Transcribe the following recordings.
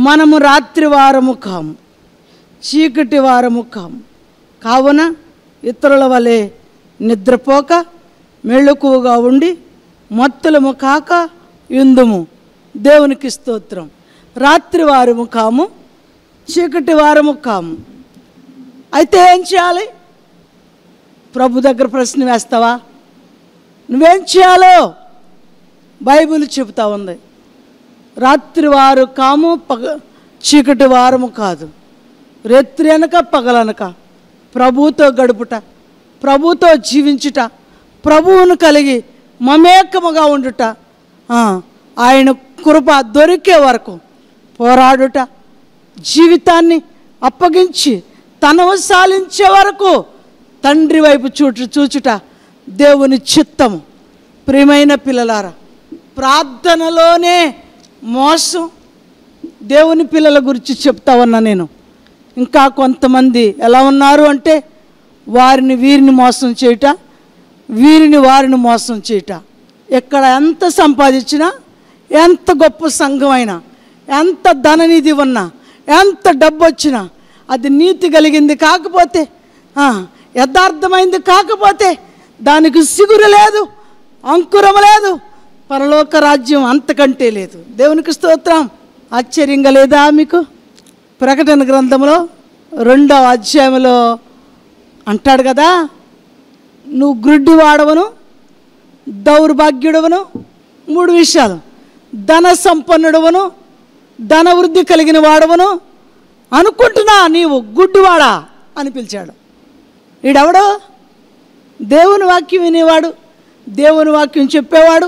మనము రాత్రి వారము కాము, చీకటి వారము కాము. కావున ఇతరుల వలె నిద్రపోక మెళుకువగా ఉండి మత్తులము కాక యుందుము. దేవునికి స్తోత్రం. రాత్రి వారము కాము, చీకటి వారము కాము. అయితే ఏం చేయాలి? ప్రభు దగ్గర ప్రశ్న వేస్తావా? నువ్వేం చేయాలో బైబిల్ చెబుతా ఉంది. రాత్రి వారు కాము, చీకటి వారము కాదు. రాత్రి అనక పగలనక ప్రభువుతో గడుపుట, ప్రభువుతో జీవించుట, ప్రభువును కలిగి మమేకముగా ఉండుట, ఆయన కృప దొరికే వరకు పోరాడుట, జీవితాన్ని అప్పగించి తనవు సాలించే వరకు తండ్రి వైపు చూచుట దేవుని చిత్తము. ప్రియమైన పిల్లలారా, ప్రార్థనలోనే మోసం. దేవుని పిల్లల గురించి చెప్తా ఉన్నా నేను. ఇంకా కొంతమంది ఎలా ఉన్నారు అంటే వారిని వీరిని మోసం చేయుట, వీరిని వారిని మోసం చేయుట. ఎక్కడ ఎంత సంపాదించినా, ఎంత గొప్ప సంఘం అయినా, ఎంత ధననిధి ఉన్నా, ఎంత డబ్బు వచ్చినా అది నీతి కలిగింది కాకపోతే, యథార్థమైంది కాకపోతే దానికి సిగురు లేదు, అంకురం లేదు. పరలోక రాజ్యం అంతకంటే లేదు. దేవునికి స్తోత్రం. ఆశ్చర్యంగా లేదా మీకు? ప్రకటన గ్రంథంలో 2వ అధ్యాయంలో అంటాడు కదా, నువ్వు గ్రుడ్డి వాడవను, దౌర్భాగ్యుడవను. 3 విషయాలు. ధన సంపన్నుడవను, ధన వృద్ధి కలిగిన వాడవను అనుకుంటున్నా, నీవు గుడ్డివాడా అని పిలిచాడు. వీడెవడో? దేవుని వాక్యం వినేవాడు, దేవుని వాక్యం చెప్పేవాడు,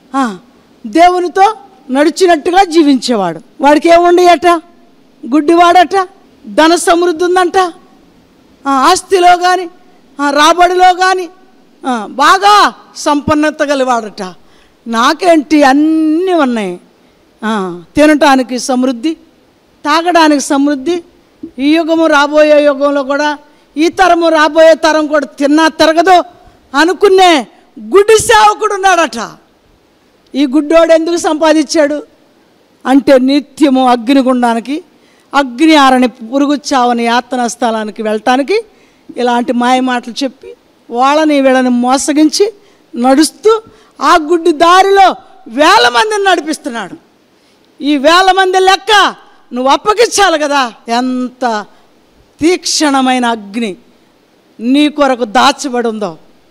దేవునితో నడిచినట్టుగా జీవించేవాడు. వాడికి ఏముండయట? గుడ్డివాడట. ధన సమృద్ధి ఉందంట, ఆస్తిలో కానీ రాబడిలో కానీ బాగా సంపన్నత కలివాడట. నాకేంటి అన్నీ ఉన్నాయి, తినటానికి సమృద్ధి, తాగడానికి సమృద్ధి. ఈ యుగము రాబోయే యుగంలో కూడా, ఈ తరము రాబోయే తరం కూడా తిన్నా తరగదు అనుకునే గుడ్డి సేవకుడు ఉన్నాడట. ఈ గుడ్డోడు ఎందుకు సంపాదించాడు అంటే నిత్యము అగ్నిగుండానికి, అగ్ని ఆరని పురుగు చావని యాతన స్థలానికి వెళ్ళటానికి ఇలాంటి మాయ మాటలు చెప్పి వాళ్ళని వీళ్ళని మోసగించి నడుస్తూ ఆ గుడ్డి దారిలో 1000 మందిని నడిపిస్తున్నాడు. ఈ 1000 మంది లెక్క నువ్వు అప్పగించాలి కదా. ఎంత తీక్షణమైన అగ్ని నీ కొరకు దాచబడి ఉందో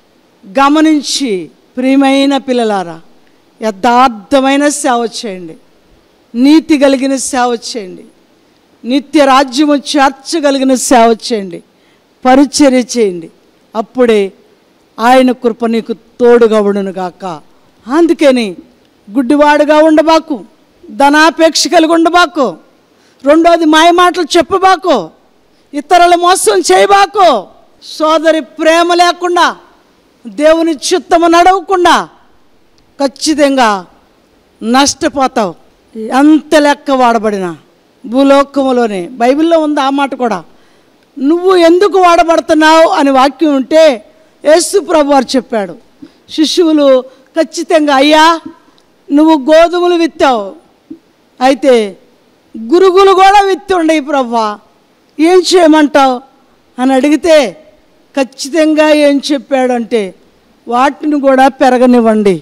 గమనించి, ప్రియమైన పిల్లలారా, యథార్థమైన సేవ చేయండి, నీతి కలిగిన సేవ చేయండి, నిత్య రాజ్యము చేర్చగలిగిన సేవ చేయండి, పరిచర్య చేయండి. అప్పుడే ఆయన కృప నీకు తోడుగా ఉండునుగాక. అందుకని గుడ్డివాడుగా ఉండబాకు, ధనాపేక్ష కలిగి ఉండబాకు, రెండోది మాయ మాటలు చెప్పబాకు, ఇతరుల మోసం చేయబాకు, సోదరి ప్రేమ లేకుండా, దేవుని చిత్తము నడవకుండా ఖచ్చితంగా నష్టపోతావు. ఎంత లెక్క వాడబడినా భూలోకములోనే. బైబిల్లో ఉంది ఆ మాట కూడా. నువ్వు ఎందుకు వాడబడుతున్నావు అని వాక్యం ఉంటే యేసు ప్రభు వారు చెప్పాడు. శిష్యులు ఖచ్చితంగా, అయ్యా నువ్వు గోధుమలు విత్తావు, అయితే గురుగులు కూడా విత్తి ఉండయి ప్రభువా, ఏం చేయమంటావు అని అడిగితే ఖచ్చితంగా ఏం చెప్పాడంటే వాటిని కూడా పెరగనివ్వండి.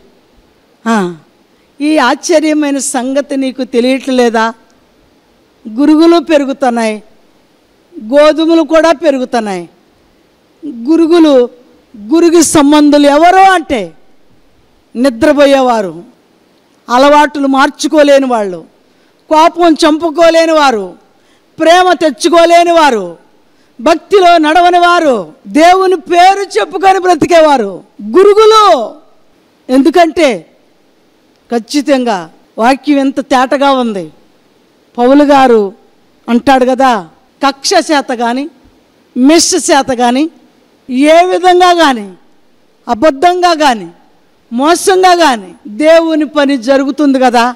ఈ ఆశ్చర్యమైన సంగతి నీకు తెలియట్లేదా? గురుగులు పెరుగుతున్నాయి, గోధుమలు కూడా పెరుగుతున్నాయి. గురుగు సంబంధులు ఎవరో అంటే నిద్రపోయేవారు, అలవాట్లు మార్చుకోలేని వాళ్ళు, కోపం చంపుకోలేని వారు, ప్రేమ తెచ్చుకోలేని వారు, భక్తిలో నడవని వారు, దేవుని పేరు చెప్పుకొని బ్రతికేవారు గురుగులు. ఎందుకంటే ఖచ్చితంగా వాక్యం ఎంత తేటగా ఉంది. పౌలు గారు అంటాడు కదా, కక్ష చేత కానీ మిస్ చేత కానీ ఏ విధంగా కానీ అబద్ధంగా కానీ మోసంగా కానీ దేవుని పని జరుగుతుంది కదా,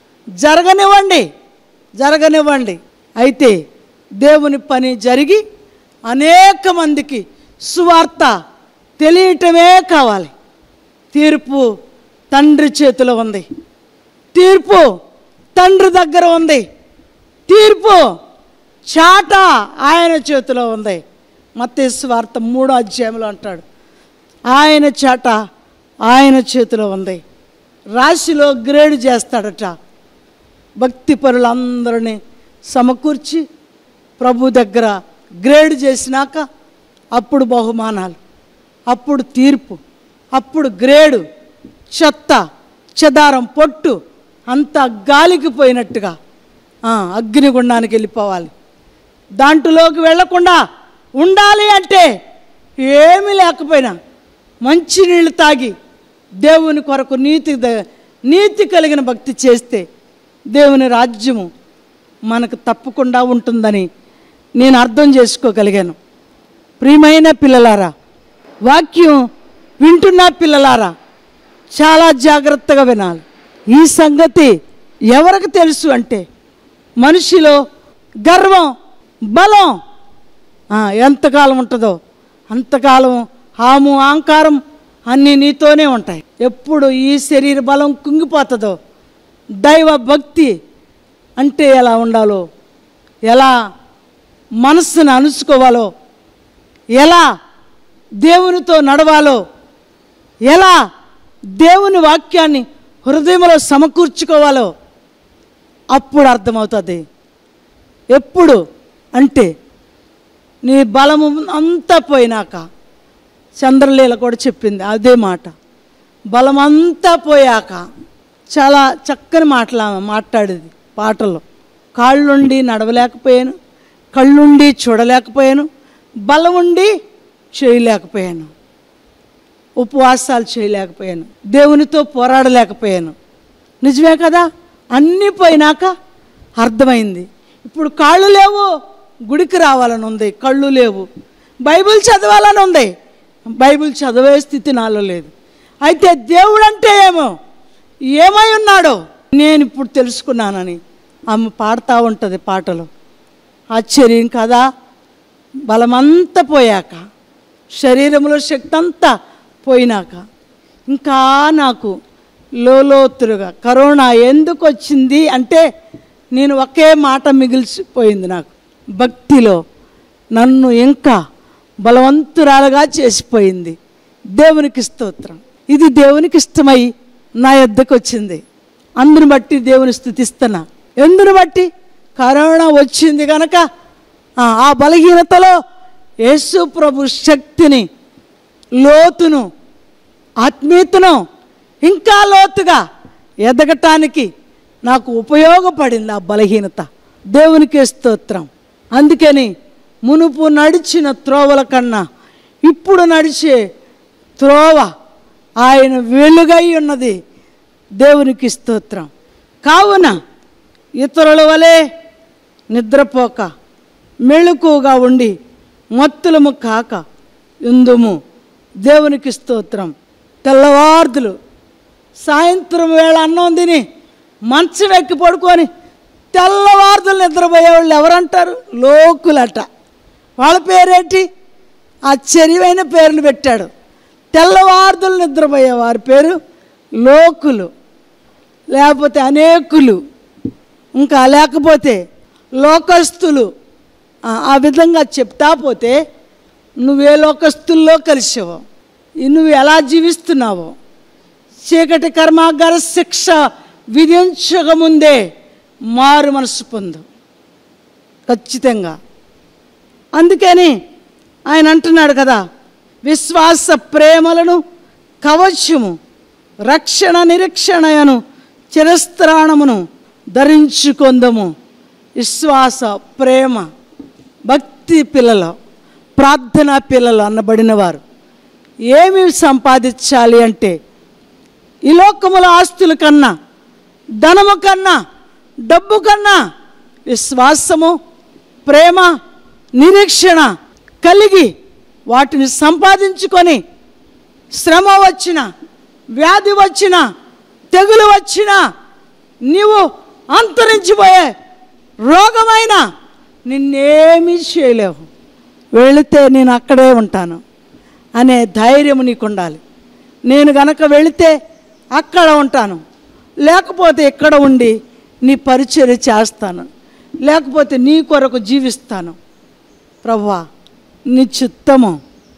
జరగనివ్వండి. అయితే దేవుని పని జరిగి అనేక మందికి సువార్త తెలియటమే కావాలి. తీర్పు తండ్రి చేతిలో ఉంది, తీర్పు తండ్రి దగ్గర ఉంది. తీర్పు చాట ఆయన చేతిలో ఉంది. మత్తయి సువార్త 3వ అధ్యాయంలో అంటాడు, ఆయన చాట ఆయన చేతిలో ఉంది. రాశిలో గ్రేడ్ చేస్తాడట. భక్తి పరులందరినీ సమకూర్చి ప్రభు దగ్గర గ్రేడ్ చేసినాక అప్పుడు బహుమానాలు, అప్పుడు తీర్పు, అప్పుడు గ్రేడు. చెత్త చెదారం పొట్టు అంతా గాలికి పోయినట్టుగా అగ్నిగుండానికి వెళ్ళిపోవాలి. దాంట్లోకి వెళ్లకుండా ఉండాలి అంటే ఏమీ లేకపోయినా మంచినీళ్ళు తాగి దేవుని కొరకు నీతి కలిగిన భక్తి చేస్తే దేవుని రాజ్యము మనకు తప్పకుండా ఉంటుందని నేను అర్థం చేసుకోగలిగాను. ప్రియమైన పిల్లలారా, వాక్యం వింటున్న పిల్లలారా, చాలా జాగ్రత్తగా వినాలి. ఈ సంగతి ఎవరికి తెలుసు అంటే మనిషిలో గర్వం, బలం ఎంతకాలం ఉంటుందో అంతకాలం హాము అహంకారం అన్నీ నీతోనే ఉంటాయి. ఎప్పుడు ఈ శరీర బలం కుంగిపోతుందో, దైవ భక్తి అంటే ఎలా ఉండాలో, ఎలా మనస్సును అనుసుకోవాలో, ఎలా దేవునితో నడవాలో, ఎలా దేవుని వాక్యాన్ని హృదయంలో సమకూర్చుకోవాలో అప్పుడు అర్థమవుతుంది. ఎప్పుడు అంటే నీ బలము అంతా పోయినాక. చంద్రలీల కూడా చెప్పింది అదే మాట. బలమంతా పోయాక చాలా చక్కని మాట్లాడేది పాటల్లో. కాళ్ళుండి నడవలేకపోయాను, కళ్ళుండి చూడలేకపోయాను, బలం ఉండి చేయలేకపోయాను, ఉపవాసాలు చేయలేకపోయాను, దేవునితో పోరాడలేకపోయాను. నిజమే కదా? అన్నీ పోయినాక అర్థమైంది. ఇప్పుడు కాళ్ళు లేవు, గుడికి రావాలని ఉంది, కళ్ళు లేవు. బైబిల్ చదవాలని ఉంది, బైబిల్ చదివే స్థితి నాలో లేదు. అయితే దేవుడు అంటే ఏమై ఉన్నాడో నేను ఇప్పుడు తెలుసుకున్నానని ఆమె పాడుతూ ఉంటుంది పాటలు. ఆశ్చర్యం కదా? బలమంతా పోయాక, శరీరంలో శక్తి అంతా పోయినాక ఇంకా నాకు లోతురుగా కరోనా ఎందుకు వచ్చింది అంటే నేను ఒకే మాట మిగిల్చిపోయింది. నాకు భక్తిలో నన్ను ఇంకా బలవంతురాలుగా చేసిపోయింది. దేవునికి స్తోత్రం. ఇది దేవునికి ఇష్టమై నా యొద్దకు వచ్చింది. అందుని బట్టి దేవుని స్తుతిస్తున్నా. ఎందుని బట్టి? కరోనా వచ్చింది కనుక ఆ బలహీనతలో యేసు ప్రభు శక్తిని, లోతును, ఆత్మీయతను ఇంకా లోతుగా ఎదగటానికి నాకు ఉపయోగపడింది ఆ బలహీనత. దేవునికి స్తోత్రం. అందుకని మునుపు నడిచిన త్రోవల కన్నా ఇప్పుడు నడిచే త్రోవ ఆయన వెలుగై ఉన్నది. దేవునికి స్తోత్రం. కావున ఇతరుల వలె నిద్రపోక మెళుకుగా ఉండి మత్తులము కాక ఇందుము. దేవునికి స్తోత్రం. తెల్లవార్దులు సాయంత్రం వేళ అన్నం తిని మంచం ఎక్కి పడుకొని తెల్లవార్దులు నిద్రపోయేవాళ్ళు ఎవరంటారు? లోకులట. వాళ్ళ పేరేంటి? ఆశ్చర్యమైన పేర్లు పెట్టాడు. తెల్లవార్దులు నిద్రపోయే వారి పేరు లోకులు, లేకపోతే అనేకులు, ఇంకా లేకపోతే లోకస్తులు. ఆ విధంగా చెప్తా పోతే నువ్వే లోకస్తుల్లో కలిసావో, నువ్వు ఎలా జీవిస్తున్నావో, చీకటి కర్మాగార శిక్ష విధించకముందే మారు మనసు పొందు ఖచ్చితంగా. అందుకని ఆయన అంటున్నాడు కదా, విశ్వాస ప్రేమలను కవచము, రక్షణ నిరీక్షణయను చిరస్త్రాణమును ధరించుకొందము. విశ్వాస, ప్రేమ, భక్తి పిల్లలు, ప్రార్థనా పిల్లలు అన్నబడిన వారు ఏమి సంపాదించాలి అంటే ఈ లోకముల ఆస్తుల కన్నా, ధనము కన్నా, డబ్బు కన్నా విశ్వాసము, ప్రేమ, నిరీక్షణ కలిగి వాటిని సంపాదించుకొని శ్రమ వచ్చిన, వ్యాధి వచ్చిన, తెగులు వచ్చిన, నీవు అంతరించిపోయే రోగమైన నిన్నేమీ చేయలేవు. వెళితే నేను అక్కడే ఉంటాను అనే ధైర్యం నీకు ఉండాలి. నేను గనక వెళితే అక్కడ ఉంటాను, లేకపోతే ఇక్కడ ఉండి నీ పరిచర్య చేస్తాను, లేకపోతే నీ కొరకు జీవిస్తాను ప్రభువా, నీ చిత్తము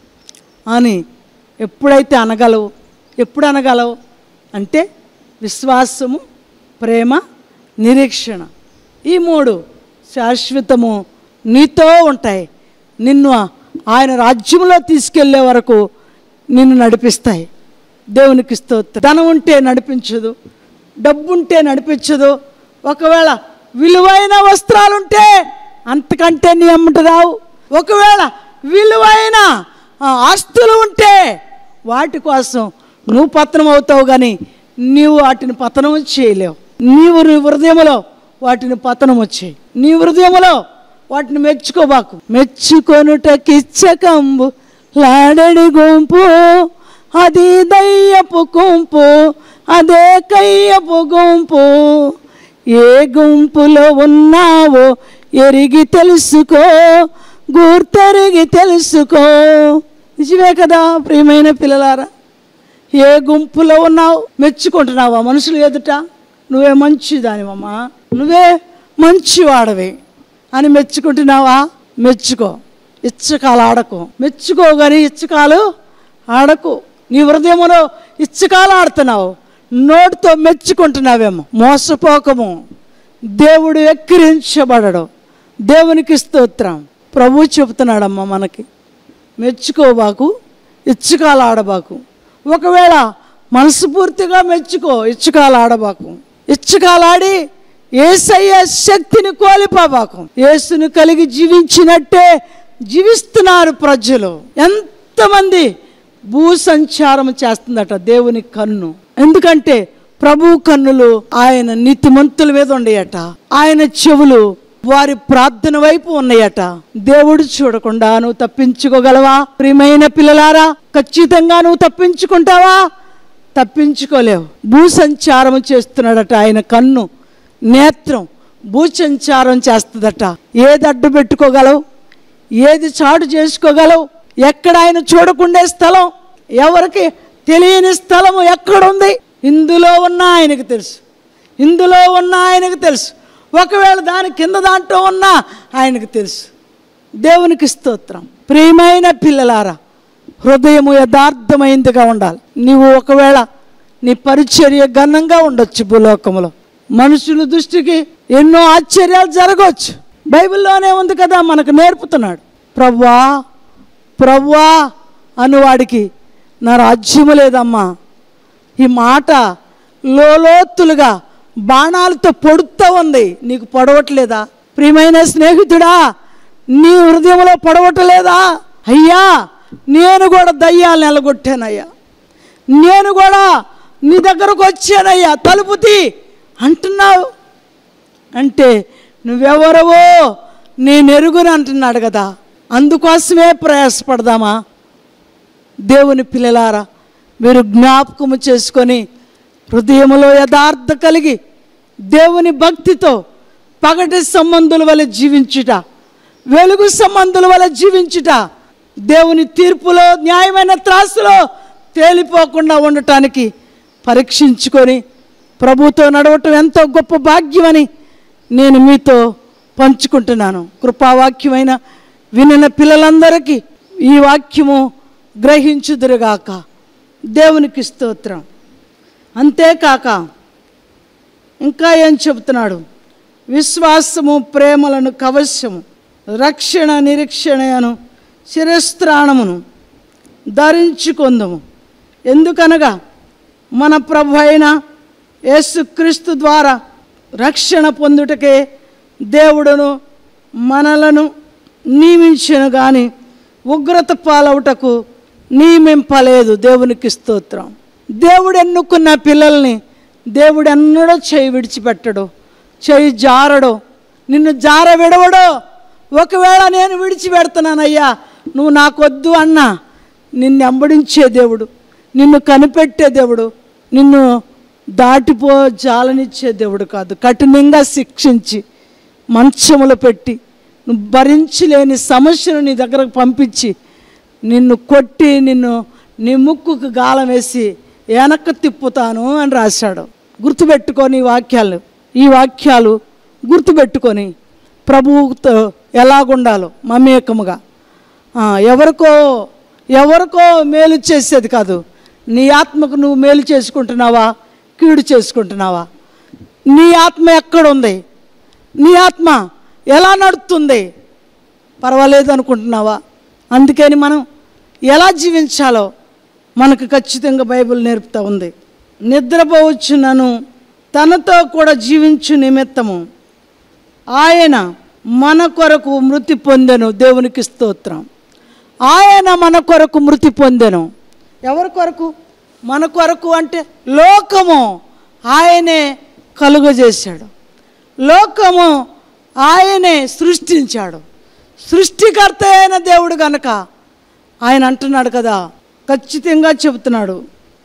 అని ఎప్పుడైతే అనగలవు, ఎప్పుడు అనగలవు అంటే విశ్వాసము, ప్రేమ, నిరీక్షణ. ఈ 3 శాశ్వతము నీతో ఉంటాయి. నిన్ను ఆయన రాజ్యంలో తీసుకెళ్లే వరకు నిన్ను నడిపిస్తాయి. దేవునికి స్తోత్రం. ధనం ఉంటే నడిపించదు, డబ్బు ఉంటే నడిపించదు. ఒకవేళ విలువైన వస్త్రాలుంటే అంతకంటే నీ అమ్మట రావు. ఒకవేళ విలువైన ఆస్తులు ఉంటే వాటి కోసం నువ్వు పతనం అవుతావు, కానీ నీవు వాటిని పతనం చేయలేవు. నీ హృదయంలో వాటిని పతనం వచ్చాయి. నీ హృదయంలో వాటిని మెచ్చుకోబాకు. మెచ్చుకొనుటకిచ్చకంబు లాడడి గుంపు, అది దయ్యపు గుంపు, అదే కయ్యపు గుంపు. ఏ గుంపులో ఉన్నావో ఎరిగి తెలుసుకో, గుర్తెరిగి తెలుసుకో. నిజమే కదా ప్రియమైన పిల్లలారా? ఏ గుంపులో ఉన్నావు? మెచ్చుకుంటున్నావా మనుషులు ఎదుట? నువ్వే మంచిదానివమ్మా, నువ్వే మంచివాడవి అని మెచ్చుకుంటున్నావా? మెచ్చుకో, ఇచ్చకాలు ఆడకు. మెచ్చుకో కానీ ఇచ్చకాలు ఆడకు. నీ హృదయంలో ఇచ్చకాలు ఆడుతున్నావు, నోటితో మెచ్చుకుంటున్నావేమో. మోసపోకము. దేవుడు ఎక్కిరించబడడు. దేవునికి స్తోత్రం. ప్రభువు చెబుతున్నాడమ్మా మనకి, మెచ్చుకోబాకు, ఇచ్చకాలు ఆడబాకు. ఒకవేళ మనస్ఫూర్తిగా మెచ్చుకో, ఇచ్చకాలు ఆడబాకు. ఇచ్చకాలాడి యేసయ్య శక్తిని కోల్పోబాకు. యేసుని కలిగి జీవించినట్టే జీవిస్తున్నారు ప్రజలు. ఎంతమంది భూ సంచారం చేస్తుందట దేవుని కన్ను. ఎందుకంటే ప్రభు కన్నులు ఆయన నీతిమంతుల మీద ఉన్నాయట. ఆయన చెవులు వారి ప్రార్థన వైపు ఉన్నాయట. దేవుడు చూడకుండా నువ్వు తప్పించుకోగలవా? ప్రియమైన పిల్లలారా, ఖచ్చితంగా నువ్వు తప్పించుకుంటావా? తప్పించుకోలేవు. భూ సంచారం చేస్తున్నాడట ఆయన కన్ను, నేత్రం భూసంచారం చేస్తుందట. ఏది అడ్డు పెట్టుకోగలవు? ఏది చాటు చేసుకోగలవు? ఎక్కడ ఆయన చూడకుండే స్థలం, ఎవరికి తెలియని స్థలము ఎక్కడుంది? ఇందులో ఉన్న ఆయనకు తెలుసు, ఇందులో ఉన్న ఆయనకు తెలుసు. ఒకవేళ దాని కింద దాంట్లో ఉన్నా ఆయనకు తెలుసు. దేవునికి స్తోత్రం. ప్రియమైన పిల్లలారా, హృదయము యథార్థమైందిగా ఉండాలి. నీవు ఒకవేళ నీ పరిచర్య ఘనంగా ఉండొచ్చు భూలోకంలో, మనుషుల దృష్టికి ఎన్నో ఆశ్చర్యాలు జరగవచ్చు. బైబిల్లోనే ఉంది కదా, మనకు నేర్పుతున్నాడు. ప్రభువా ప్రభువా అనువాడికి నా రాజ్యము లేదమ్మా. ఈ మాట లోతులుగా బాణాలతో పొడుతూ ఉంది. నీకు పొడవట్లేదా? ప్రియమైన స్నేహితుడా, నీ హృదయంలో పొడవట్లేదా? అయ్యా, నేను కూడా దయ్యాలను ఎలగొట్టానయ్యా, నేను కూడా నీ దగ్గరకు వచ్చానయ్యా, తలుపు తీ అంటున్నావు అంటే నువ్వెవరవో నేను ఎరుగుని అంటున్నాడు కదా. అందుకోసమే ప్రయాసపడదామా? దేవుని పిల్లలారా, మీరు జ్ఞాపకము చేసుకొని హృదయంలో యథార్థ కలిగి దేవుని భక్తితో పగటి సంబంధుల వలె జీవించుట, వెలుగు సంబంధుల వలె జీవించుట, దేవుని తీర్పులో న్యాయమైన త్రాసులో తేలిపోకుండా ఉండటానికి పరీక్షించుకొని ప్రభుతో నడవటం ఎంతో గొప్ప భాగ్యమని నేను మీతో పంచుకుంటున్నాను. కృపావాక్యమైన వినిన పిల్లలందరికీ ఈ వాక్యము గ్రహించుదురుగాక. దేవునికి స్తోత్రం. అంతేకాక ఇంకా ఏం చెబుతున్నాడు? విశ్వాసము ప్రేమలను కవచము, రక్షణ నిరీక్షణను శిరస్త్రాణమును ధరించుకొందుము. ఎందుకనగా మన ప్రభు అయిన యేసుక్రీస్తు ద్వారా రక్షణ పొందుటకే దేవుడును మనలను నియమించెను గాని ఉగ్రత పాలవుటకు నియమింపలేదు. దేవునికి స్తోత్రం. దేవుడు ఎన్నుకున్న పిల్లల్ని దేవుడు ఎన్నడో చేయి విడిచిపెట్టడు, చేయి జారడు, నిన్ను జార విడవడు. ఒకవేళ నేను విడిచిపెడుతున్నానయ్యా, నువ్వు నాకొద్దు అన్నా, నిన్ను వెంబడించే దేవుడు, నిన్ను కనిపెట్టే దేవుడు, నిన్ను దాటిపో జాలనిచ్చే దేవుడు కాదు. కఠినంగా శిక్షించి మంచములు పెట్టి నువ్వు భరించలేని సమస్యను నీ దగ్గరకు పంపించి నిన్ను కొట్టి నిన్ను నీ ముక్కుకు గాలం వేసి వెనక్కి తిప్పుతాను అని రాశాడు. గుర్తుపెట్టుకొని ఈ వాక్యాలు గుర్తుపెట్టుకొని ప్రభువుతో ఎలాగుండాలో మమేకముగా. ఎవరికో మేలు చేసేది కాదు. నీ ఆత్మకు నువ్వు మేలు చేసుకుంటున్నావా, కీడు చేసుకుంటున్నావా? నీ ఆత్మ ఎక్కడుంది? నీ ఆత్మ ఎలా నడుస్తుంది? పర్వాలేదు అనుకుంటున్నావా? అందుకని మనం ఎలా జీవించాలో మనకు ఖచ్చితంగా బైబిల్ నేర్పుతూ ఉంది. నిద్రపోవచ్చునను తనతో కూడా జీవించు నిమిత్తము ఆయన మన కొరకు మృతి పొందెను. దేవునికి స్తోత్రం. ఆయన మన కొరకు మృతి పొందెను. ఎవరి కొరకు? మన కొరకు అంటే లోకము ఆయనే కలుగజేశాడు, లోకము ఆయనే సృష్టించాడు. సృష్టికర్త అయిన దేవుడు గనక ఆయన అంటున్నాడు కదా, ఖచ్చితంగా చెబుతున్నాడు,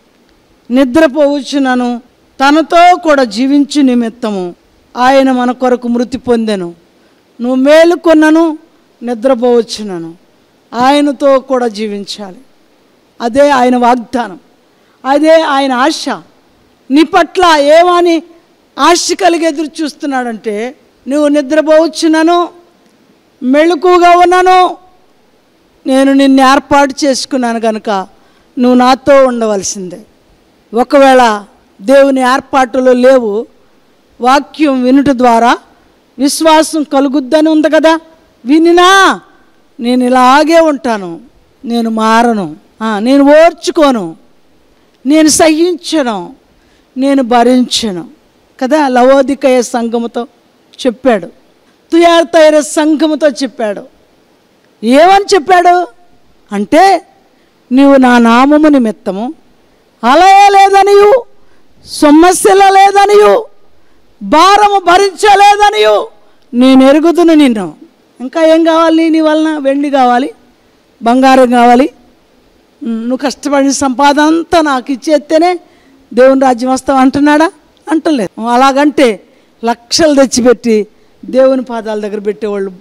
నిద్రపోవచ్చునను తనతో కూడా జీవించు నిమిత్తము ఆయన మన కొరకు మృతి పొందెను. నువ్వు మేలుకొన్నను నిద్రపోవచ్చునను ఆయనతో కూడా జీవించాలి. అదే ఆయన వాగ్దానం, అదే ఆయన ఆశ. నీ పట్ల ఏమని ఆశ కలిగి ఎదురు చూస్తున్నాడంటే, నువ్వు నిద్రపోవచ్చునను మెళుకుగా ఉన్నాను, నేను నిన్ను ఏర్పాటు చేసుకున్నాను కనుక నువ్వు నాతో ఉండవలసిందే. ఒకవేళ దేవుని ఏర్పాటులో లేవు, వాక్యం వినుట ద్వారా విశ్వాసం కలుగుద్దని ఉంది కదా, వినినా నేను ఇలాగే ఉంటాను, నేను మారను, నేను ఓర్చుకోను, నేను సహించను, నేను భరించను కదా. లవోదికయ సంఘముతో చెప్పాడు, తుయాతైర సంఘముతో చెప్పాడు. ఏమని చెప్పాడు అంటే, నీవు నా నామము నిమిత్తము అలయలేదనియు, సమస్యల లేదనియు, భారము భరించలేదనియు నేను ఎరుగుదును నిన్ను. ఇంకా ఏం కావాలి నీ వలన? వెండి కావాలి, బంగారం కావాలి, నువ్వు కష్టపడిన సంపాదన అంతా నాకు ఇచ్చేస్తేనే దేవుని రాజ్యం వస్తావు అంటున్నాడా? అంటలేదు. అలాగంటే లక్షలు తెచ్చిపెట్టి దేవుని పాదాల దగ్గర పెట్టేవాళ్ళు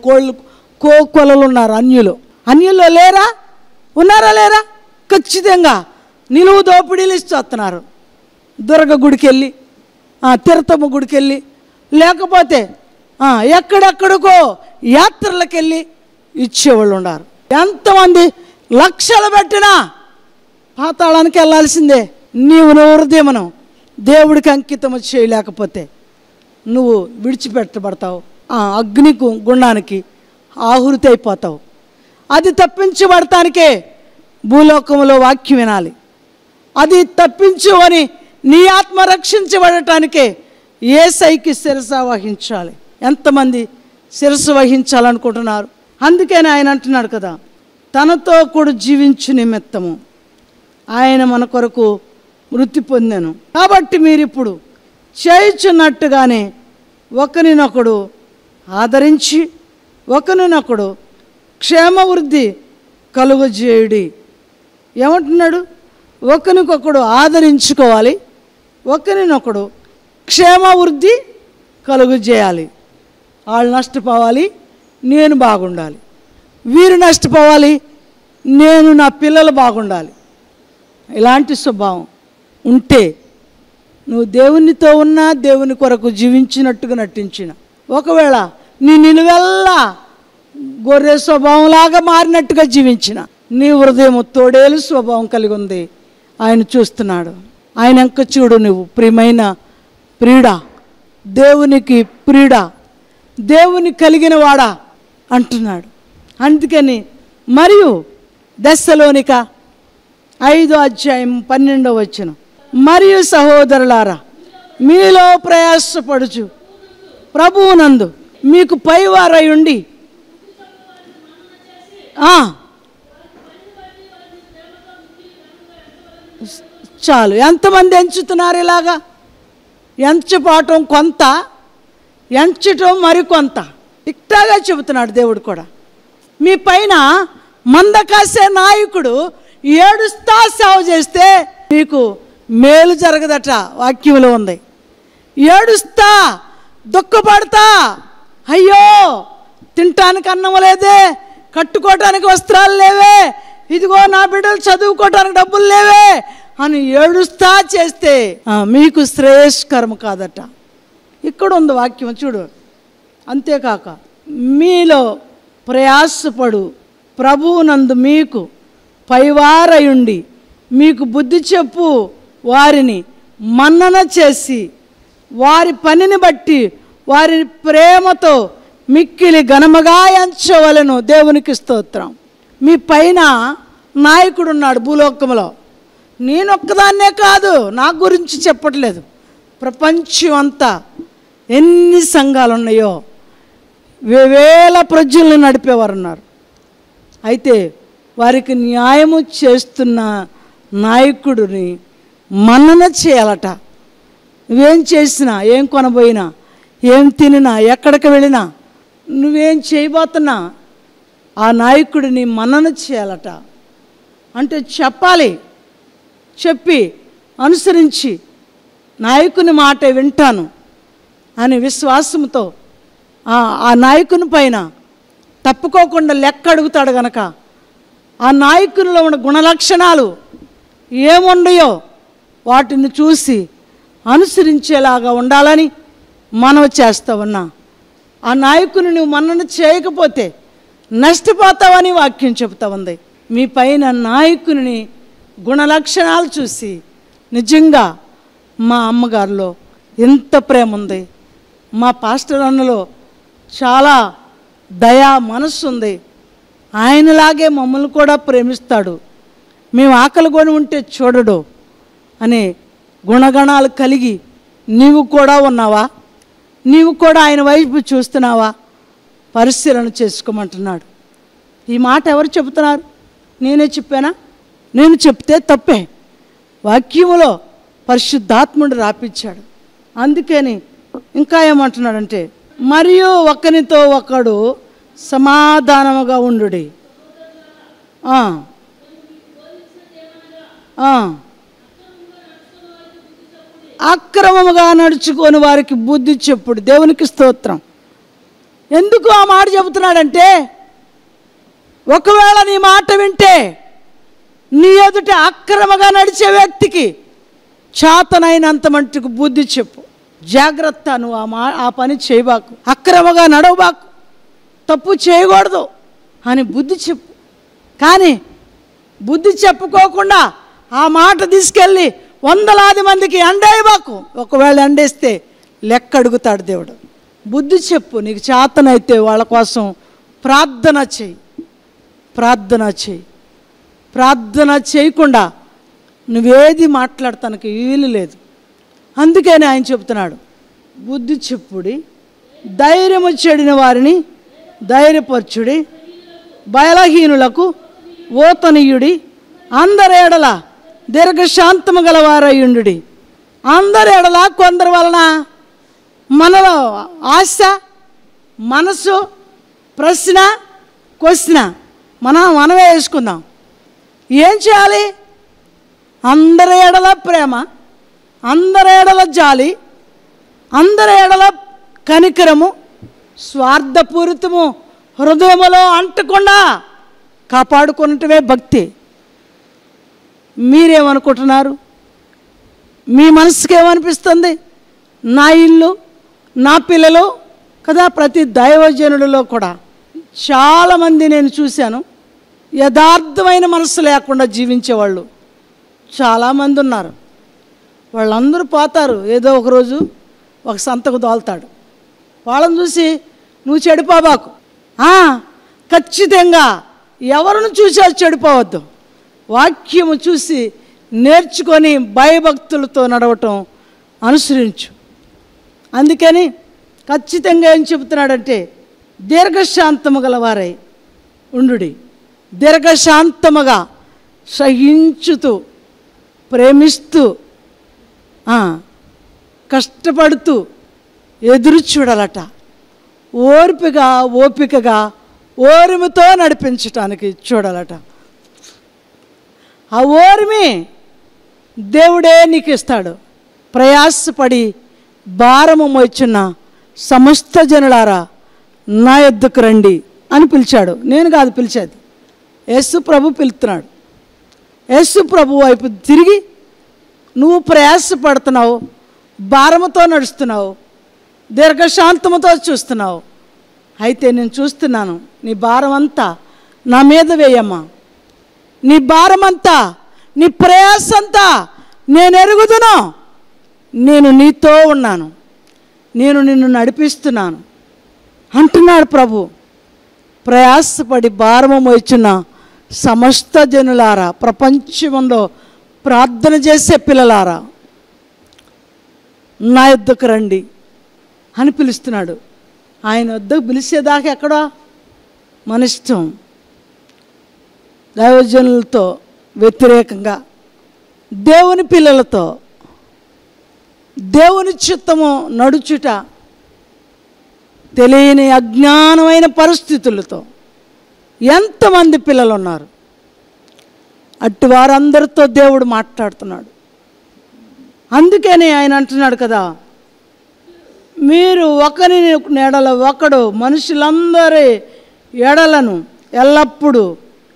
కోకొలలు ఉన్నారు. అన్యుల్లో లేరా? ఉన్నారా లేరా? ఖచ్చితంగా నిలువు దోపిడీలు ఇచ్చి వస్తున్నారు. దుర్గ గుడికి వెళ్ళి, తిరుతమ్మ గుడికి వెళ్ళి, లేకపోతే ఎక్కడెక్కడికో యాత్రలకు వెళ్ళి ఇచ్చేవాళ్ళు ఉన్నారు. ఎంతమంది లక్షలు పెట్టినా పాతాళానికి వెళ్ళాల్సిందే. నీవు హృదయమును దేవుడికి అంకితము చేయలేకపోతే నువ్వు విడిచిపెట్టబడతావు, అగ్ని గుండానికి ఆహుతి అయిపోతావు. అది తప్పించబడటానికే భూలోకంలో వాక్యం వినాలి. అది తప్పించు అని నీ ఆత్మ రక్షించబడటానికే యేసయ్యకి శిరస్సు వహించాలి. ఎంతమంది శిరస్సు వహించాలనుకుంటున్నారు? అందుకని ఆయన అంటున్నాడు కదా, తనతో కూడా జీవించు నిమిత్తము ఆయన మన కొరకు మృతి పొందెను. కాబట్టి మీరిప్పుడు చేయుచున్నట్టుగానే ఒకరినొకడు ఆదరించి ఒకరినొకడు క్షేమవృద్ధి కలుగజేయుడి. ఏమంటున్నాడు? ఒకరికొకడు ఆదరించుకోవాలి, ఒకరినొకడు క్షేమవృద్ధి కలుగజేయాలి. వాళ్ళు నష్టపోవాలి, నేను బాగుండాలి. వీరు నష్టపోవాలి, నేను నా పిల్లలు బాగుండాలి. ఇలాంటి స్వభావం ఉంటే నువ్వు దేవునితో ఉన్నా, దేవుని కొరకు జీవించినట్టుగా నటించిన, ఒకవేళ నీ నిలువెల్లా గొర్రె స్వభావంలాగా మారినట్టుగా జీవించిన, నీ హృదయం తోడేలు స్వభావం కలిగి ఉంది. ఆయన చూస్తున్నాడు. ఆయన ఎంక చూడు, నువ్వు ప్రియమైన ప్రియుడా, దేవునికి ప్రియుడా, దేవుని కలిగిన వాడా అంటున్నాడు. అందుకని మరియు దెస్సలోనిక 5:12 మరియు సహోదరులారా, మీలో ప్రయాసపడుచు ప్రభువునందు మీకు పైవారై ఉండి చాలు. ఎంతమంది ఎంచుతున్నారు ఇలాగా? ఎంచుపాటం కొంత, ఎంచటం మరికొంత. ఇట్టాగా చెబుతున్నాడు దేవుడు కూడా. మీ పైన మంద కాసే నాయకుడు ఏడుస్తా సేవ చేస్తే మీకు మేలు జరగదట, వాక్యంలో ఉంది. ఏడుస్తా దుఃఖపడతా, అయ్యో తినటానికి అన్నం లేదే, కట్టుకోవటానికి వస్త్రాలు లేవే, ఇదిగో నా బిడ్డలు చదువుకోవటానికి డబ్బులు లేవే అని ఏడుస్తా చేస్తే మీకు శ్రేయస్కరం కాదట. ఇక్కడ ఉంది వాక్యం చూడు. అంతేకాక మీలో ప్రయాసపడు ప్రభువునందు మీకు పైవారయుండి మీకు బుద్ధి చెప్పు వారిని మన్నన చేసి వారి పనిని బట్టి వారి ప్రేమతో మిక్కిలి ఘనముగా ఎంచవలెను. దేవునికి స్తోత్రం. మీ పైన నాయకుడున్నాడు భూలోకంలో. నేనొక్కదాన్నే కాదు, నా గురించి చెప్పట్లేదు, ప్రపంచం అంతా ఎన్ని సంఘాలు ఉన్నాయో వేల ప్రజలను నడిపేవారు ఉన్నారు. అయితే వారికి న్యాయము చేస్తున్న నాయకుడిని మన్నన చేయాలట. నువ్వేం చేసినా, ఏం కొనబోయినా, ఏం తినినా, ఎక్కడికి వెళ్ళినా, నువ్వేం చేయబోతున్నా ఆ నాయకుడిని మన్నన చేయాలట. అంటే చెప్పాలి, చెప్పి అనుసరించి నాయకుని మాట వింటాను అని విశ్వాసంతో ఆ నాయకుని పైన తప్పుకోకుండా లెక్క అడుగుతాడు గనక ఆ నాయకునిలో ఉన్న గుణలక్షణాలు ఏముండయో వాటిని చూసి అనుసరించేలాగా ఉండాలని మనవి చేస్తా ఉన్నా. ఆ నాయకుని నువ్వు మన్నన చేయకపోతే నష్టపోతావని వాక్యం చెబుతా ఉంది. మీ పైన నాయకుని గుణలక్షణాలు చూసి నిజంగా మా అమ్మగారిలో ఎంత ప్రేమ ఉంది, మా పాస్టర్ అన్నలో చాలా దయా మనస్సు ఉంది, ఆయనలాగే మమ్మల్ని కూడా ప్రేమిస్తాడు, మేము ఆకలి కొని ఉంటే చూడడు అనే గుణగణాలు కలిగి నీవు కూడా ఉన్నావా? నీవు కూడా ఆయన వైపు చూస్తున్నావా? పరిశీలన చేసుకోమంటున్నాడు. ఈ మాట ఎవరు చెబుతున్నారు? నేనే చెప్పానా? నేను చెప్తే తప్పే. వాక్యములో పరిశుద్ధాత్ముడు రాపించాడు. అందుకని ఇంకా ఏమంటున్నాడంటే, మరియు ఒకనితో ఒకడు సమాధానముగా ఉండుడి. అక్రమముగా నడుచుకొని వారికి బుద్ధి చెప్పుడు. దేవునికి స్తోత్రం. ఎందుకు ఆ మాట చెబుతున్నాడంటే, ఒకవేళ నీ మాట వింటే నీ ఎదుట అక్రమంగా నడిచే వ్యక్తికి చేతనైనంత మట్టుకు బుద్ధి చెప్పు. జాగ్రత్త, నువ్వు ఆ పని చేయబాకు, అక్రమంగా నడవబాకు, తప్పు చేయకూడదు అని బుద్ధి చెప్పు. కానీ బుద్ధి చెప్పుకోకుండా ఆ మాట తీసుకెళ్ళి వందలాది మందికి ఎండేయబాకు. ఒకవేళ ఎండేస్తే లెక్క అడుగుతాడు దేవుడు. బుద్ధి చెప్పు. నీకు చేతనైతే వాళ్ళ కోసం ప్రార్థన చేయి. ప్రార్థన చేయకుండా నువ్వేది మాట్లాడటానికి వీలు లేదు. అందుకని ఆయన చెప్తున్నాడు, బుద్ధి చెప్పుడి, ధైర్యము చెడిన వారిని ధైర్యపరచుడి, బలహీనులకు ఓతనీయుడి, అందరి ఎడల దీర్ఘశాంతము గలవారయ్యుండుడి. అందరి ఎడల కొందరి వలన మనలో ఆశ, మనసు, ప్రశ్న, క్వశ్చన్ మనమే వేసుకుందాం. ఏం చేయాలి? అందరి ఎడల ప్రేమ, అందరి ఎడల జాలి, అందరి ఎడల కనికరము, స్వార్థపూరితము హృదయములో అంటకుండా కాపాడుకున్నటమే భక్తి. మీరేమనుకుంటున్నారు? మీ మనసుకి ఏమనిపిస్తుంది? నా ఇల్లు, నా పిల్లలు కదా. ప్రతి దైవజనుడిలో కూడా చాలామంది నేను చూశాను, యథార్థమైన మనసు లేకుండా జీవించేవాళ్ళు చాలామంది ఉన్నారు. వాళ్ళందరూ పోతారు, ఏదో ఒకరోజు ఒక సంతకు దోల్తాడు. వాళ్ళని చూసి నువ్వు చెడిపోబాకు. ఖచ్చితంగా ఎవరిని చూసి చెడిపోవద్దు. వాక్యము చూసి నేర్చుకొని భయభక్తులతో నడవటం అనుసరించు. అందుకని ఖచ్చితంగా ఏం చెబుతున్నాడంటే, దీర్ఘశాంతము గలవారై ఉండుడి. దీర్ఘశాంతముగా సహించుతూ, ప్రేమిస్తూ, కష్టపడుతూ ఎదురు చూడాలట. ఓపికగా ఓర్మితో నడిపించటానికి చూడాలట. ఆ ఓర్మి దేవుడే నీకు ఇస్తాడు. ప్రయాసపడి భారము మోచున్న సమస్త జనులారా నా యొద్దకు రండి అని పిలిచాడు. నేను కాదు పిలిచేది, యేసు ప్రభు పిలుస్తున్నాడు. యేసు ప్రభు వైపు తిరిగి నువ్వు ప్రయాసపడుతున్నావు, భారముతో నడుస్తున్నావు, దీర్ఘశాంతముతో చూస్తున్నావు, అయితే నేను చూస్తున్నాను, నీ భారం అంతా నా మీద వేయమ్మా, నీ భారమంతా, నీ ప్రయాసంతా నేను ఎరుగుదును, నేను నీతో ఉన్నాను, నేను నిన్ను నడిపిస్తున్నాను అంటున్నాడు ప్రభు. ప్రయాసపడి భారము మోయిచున్న సమస్త జనులారా, ప్రపంచంలో ప్రార్థన చేసే పిల్లలారా, నా యొద్దకు రండి అని పిలుస్తున్నాడు. ఆయన వద్దకు పిలిచేదాకా ఎక్కడా మన ఇష్టం. దైవజనులతో వ్యతిరేకంగా దేవుని పిల్లలతో దేవుని చిత్తము నడుచుట తెలియని అజ్ఞానమైన పరిస్థితులతో ఎంతమంది పిల్లలు ఉన్నారు. అట్టి వారందరితో దేవుడు మాట్లాడుతున్నాడు. అందుకని ఆయన అంటున్నాడు కదా, మీరు ఒకరి ఎడల ఒకడు మనుషులందరి ఎడలను ఎల్లప్పుడూ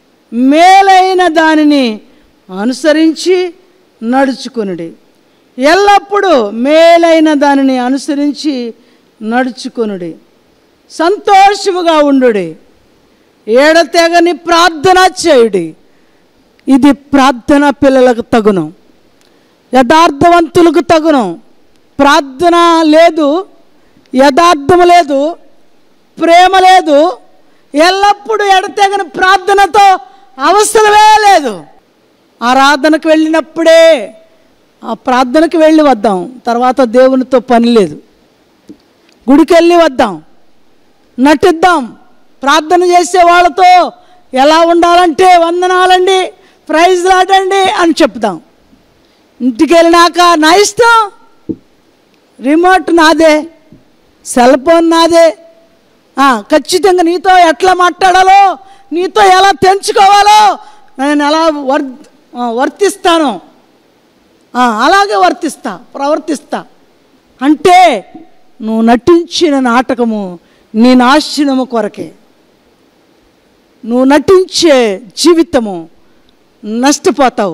మేలైన దానిని అనుసరించి నడుచుకొనుడి. ఎల్లప్పుడూ మేలైన దానిని అనుసరించి నడుచుకొనుడి. సంతోషముగా ఉండుడి. ఏడతెగని ప్రార్థన చేయుడి. ఇది ప్రార్థన పిల్లలకు తగును, యథార్థవంతులకు తగును. ప్రార్థన లేదు, యథార్థము లేదు, ప్రేమ లేదు, ఎల్లప్పుడూ ఎడతెగని ప్రార్థనతో అవసరమే లేదు. ఆరాధనకు వెళ్ళినప్పుడే ఆ ప్రార్థనకు వెళ్ళి వద్దాం, తర్వాత దేవునితో పని లేదు. గుడికి వెళ్ళి వద్దాం, నటిద్దాం. ప్రార్థన చేసే వాళ్ళతో ఎలా ఉండాలంటే వందనాలండి, ప్రైజ్ లాడండి అని చెప్దాం. ఇంటికి వెళ్ళినాక నా ఇష్టం, రిమోట్ నాదే, సెల్ ఫోన్ నాదే, ఖచ్చితంగా నీతో ఎట్లా మాట్లాడాలో, నీతో ఎలా తెంచుకోవాలో నేను ఎలా వర్తిస్తాను, అలాగే ప్రవర్తిస్తా అంటే నువ్వు నటించిన నాటకము నీ నాశనము కొరకే. నువ్వు నటించే జీవితము నష్టపోతావు.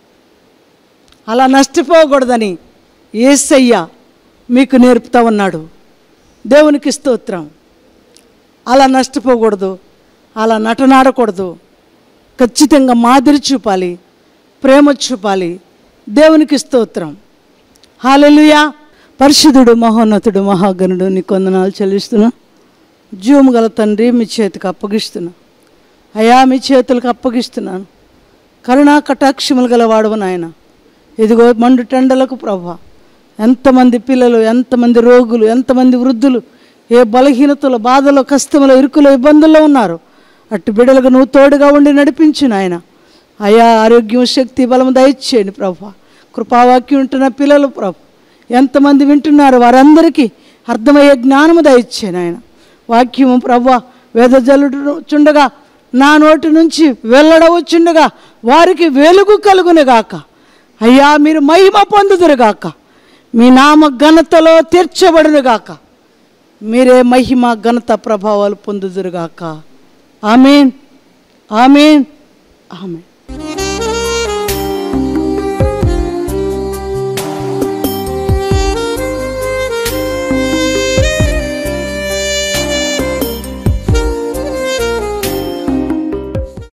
అలా నష్టపోకూడదని యేసయ్య మీకు నేర్పుతా ఉన్నాడు. దేవునికి స్తోత్రం. అలా నష్టపోకూడదు, అలా నటనాడకూడదు. ఖచ్చితంగా మాదిరి చూపాలి, ప్రేమ చూపాలి. దేవునికి స్తోత్రం. హల్లెలూయా. పరిశుద్ధుడు, మహోన్నతుడు, మహాగణుడు నీకు వందనాలు చెల్లిస్తున్నా. జీవము గల తండ్రి, మీ చేతికి అప్పగిస్తున్నా అయ్యా, మీ చేతులకు అప్పగిస్తున్నాను. కరుణా కటాక్షములు గల వాడవు నాయన. ఇదిగో మండు టెండలకు ప్రభువా, ఎంతమంది పిల్లలు, ఎంతమంది రోగులు, ఎంతమంది వృద్ధులు ఏ బలహీనతలో, బాధలో, కష్టంలో, ఇరుకులో, ఇబ్బందుల్లో ఉన్నారు. అటు బిడ్డలకు నువ్వు తోడుగా ఉండి నడిపించు నాయన. అయా, ఆరోగ్యం, శక్తి, బలము దయచేయండి ప్రభువా. కృపావాక్యం ఉంటున్న పిల్లలు ప్రభు ఎంతమంది వింటున్నారు, వారందరికీ అర్థమయ్యే జ్ఞానము దయచేయండి ఆయన. వాక్యము ప్రభువా వెదజల్లుచుండగా, నా నోటి నుంచి వెల్లడవచ్చుండగా వారికి వెలుగు కలుగునుగాక. అయ్యా, మీరు మహిమ పొందుదురుగాక, మీ నామ ఘనతలో తీర్చబడునుగాక. మీరే మహిమ, ఘనత, ప్రభావాలు పొందుదురుగాక. ఆమేన్, ఆమేన్, ఆమేన్.